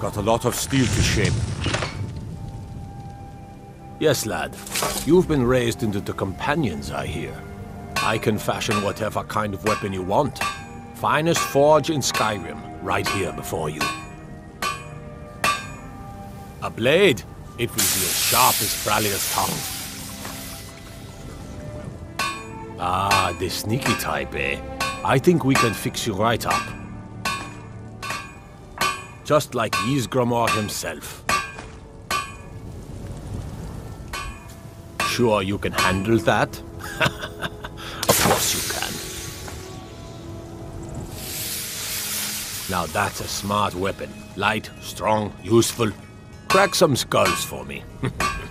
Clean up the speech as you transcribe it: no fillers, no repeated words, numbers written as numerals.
got a lot of steel to shape. Yes, lad. You've been raised into the companions, I hear. I can fashion whatever kind of weapon you want. Finest forge in Skyrim, right here before you. A blade. It will be as sharp as Fralia's tongue. Ah, the sneaky type, eh? I think we can fix you right up. Just like Ysgramor himself. Sure you can handle that? Of course you can. Now that's a smart weapon. Light, strong, useful. Crack some skulls for me.